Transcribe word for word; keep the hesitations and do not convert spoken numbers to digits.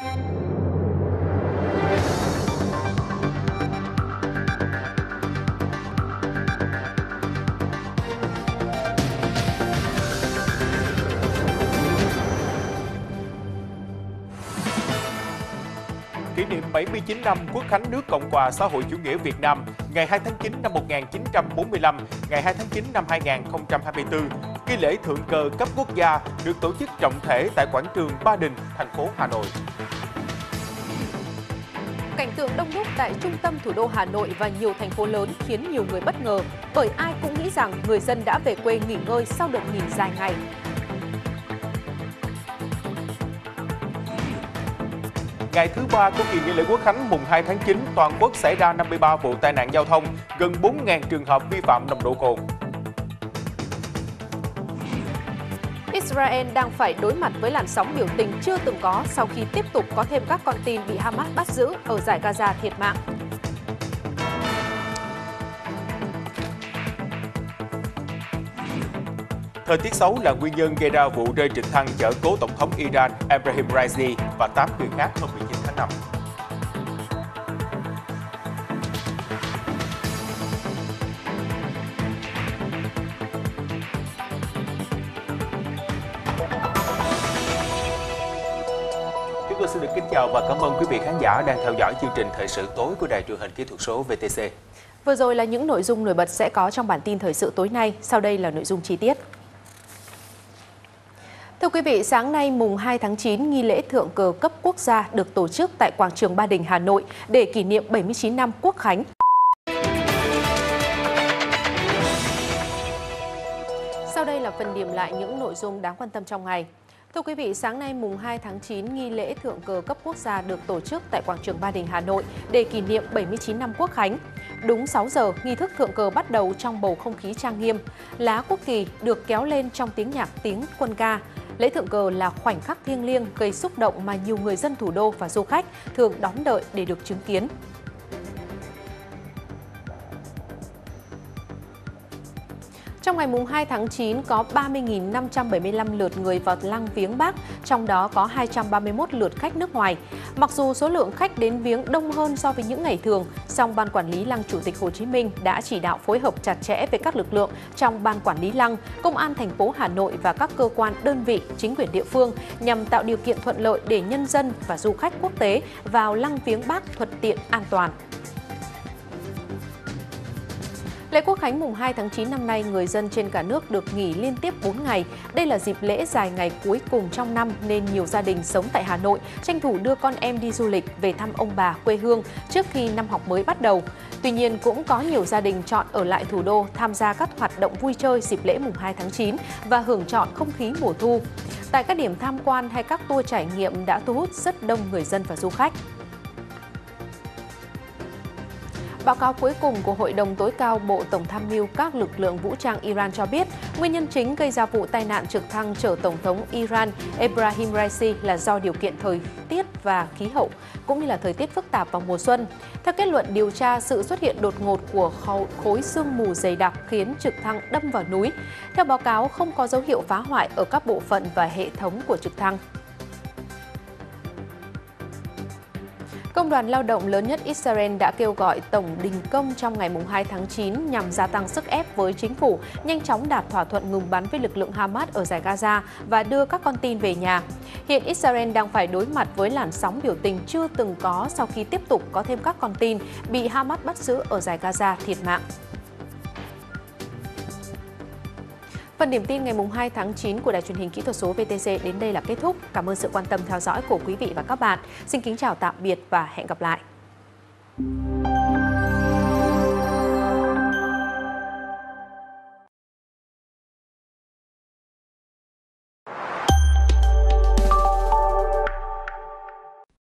Kỷ niệm bảy mươi chín năm Quốc khánh nước Cộng hòa xã hội chủ nghĩa Việt Nam, ngày hai tháng chín năm một nghìn chín trăm bốn mươi lăm, ngày hai tháng chín năm hai nghìn không trăm hai mươi tư, nghi lễ thượng cờ cấp quốc gia được tổ chức trọng thể tại quảng trường Ba Đình, thành phố Hà Nội. Cảnh tượng đông đúc tại trung tâm thủ đô Hà Nội và nhiều thành phố lớn khiến nhiều người bất ngờ, bởi ai cũng nghĩ rằng người dân đã về quê nghỉ ngơi sau đợt nghỉ dài ngày. Ngày thứ ba của kỳ nghỉ lễ Quốc khánh mùng hai tháng chín, toàn quốc xảy ra năm mươi ba vụ tai nạn giao thông, gần bốn nghìn trường hợp vi phạm nồng độ cồn. Israel đang phải đối mặt với làn sóng biểu tình chưa từng có sau khi tiếp tục có thêm các con tin bị Hamas bắt giữ ở dải Gaza thiệt mạng. Thời tiết xấu là nguyên nhân gây ra vụ rơi trực thăng chở cố tổng thống Iran Ebrahim Raisi và tám người khác hôm mười chín tháng năm. Chúng tôi xin được kính chào và cảm ơn quý vị khán giả đang theo dõi chương trình Thời sự tối của Đài truyền hình kỹ thuật số vê tê xê. Vừa rồi là những nội dung nổi bật sẽ có trong bản tin thời sự tối nay, sau đây là nội dung chi tiết. Thưa quý vị, sáng nay mùng hai tháng chín, nghi lễ thượng cờ cấp quốc gia được tổ chức tại quảng trường Ba Đình, Hà Nội để kỷ niệm bảy mươi chín năm Quốc khánh. Sau đây là phần điểm lại những nội dung đáng quan tâm trong ngày. Thưa quý vị, sáng nay mùng hai tháng chín, nghi lễ thượng cờ cấp quốc gia được tổ chức tại quảng trường Ba Đình, Hà Nội để kỷ niệm bảy mươi chín năm Quốc khánh. Đúng sáu giờ, nghi thức thượng cờ bắt đầu trong bầu không khí trang nghiêm. Lá quốc kỳ được kéo lên trong tiếng nhạc tiếng quân ca. Lễ thượng cờ là khoảnh khắc thiêng liêng gây xúc động mà nhiều người dân thủ đô và du khách thường đón đợi để được chứng kiến. Trong ngày mùng hai tháng chín có ba mươi nghìn năm trăm bảy mươi lăm lượt người vào lăng viếng Bác, trong đó có hai trăm ba mươi mốt lượt khách nước ngoài. Mặc dù số lượng khách đến viếng đông hơn so với những ngày thường, song Ban Quản lý Lăng Chủ tịch Hồ Chí Minh đã chỉ đạo phối hợp chặt chẽ với các lực lượng trong Ban Quản lý Lăng, Công an thành phố Hà Nội và các cơ quan, đơn vị, chính quyền địa phương nhằm tạo điều kiện thuận lợi để nhân dân và du khách quốc tế vào lăng viếng Bác thuận tiện, an toàn. Lễ Quốc khánh mùng hai tháng chín năm nay, người dân trên cả nước được nghỉ liên tiếp bốn ngày. Đây là dịp lễ dài ngày cuối cùng trong năm nên nhiều gia đình sống tại Hà Nội tranh thủ đưa con em đi du lịch về thăm ông bà quê hương trước khi năm học mới bắt đầu. Tuy nhiên, cũng có nhiều gia đình chọn ở lại thủ đô tham gia các hoạt động vui chơi dịp lễ mùng hai tháng chín và hưởng trọn không khí mùa thu. Tại các điểm tham quan hay các tour trải nghiệm đã thu hút rất đông người dân và du khách. Báo cáo cuối cùng của Hội đồng tối cao Bộ Tổng tham mưu các lực lượng vũ trang Iran cho biết, nguyên nhân chính gây ra vụ tai nạn trực thăng chở Tổng thống Iran Ebrahim Raisi là do điều kiện thời tiết và khí hậu, cũng như là thời tiết phức tạp vào mùa xuân. Theo kết luận điều tra, sự xuất hiện đột ngột của khối sương mù dày đặc khiến trực thăng đâm vào núi. Theo báo cáo, không có dấu hiệu phá hoại ở các bộ phận và hệ thống của trực thăng. Công đoàn lao động lớn nhất Israel đã kêu gọi tổng đình công trong ngày mùng hai tháng chín nhằm gia tăng sức ép với chính phủ, nhanh chóng đạt thỏa thuận ngừng bắn với lực lượng Hamas ở dải Gaza và đưa các con tin về nhà. Hiện Israel đang phải đối mặt với làn sóng biểu tình chưa từng có sau khi tiếp tục có thêm các con tin bị Hamas bắt giữ ở dải Gaza thiệt mạng. Phần điểm tin ngày mùng hai tháng chín của Đài truyền hình kỹ thuật số vê tê xê đến đây là kết thúc. Cảm ơn sự quan tâm theo dõi của quý vị và các bạn. Xin kính chào tạm biệt và hẹn gặp lại.